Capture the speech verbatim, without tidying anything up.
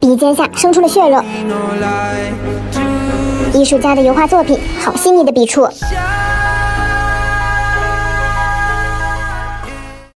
鼻尖下生出了血肉。艺术家的油画作品，好细腻的笔触。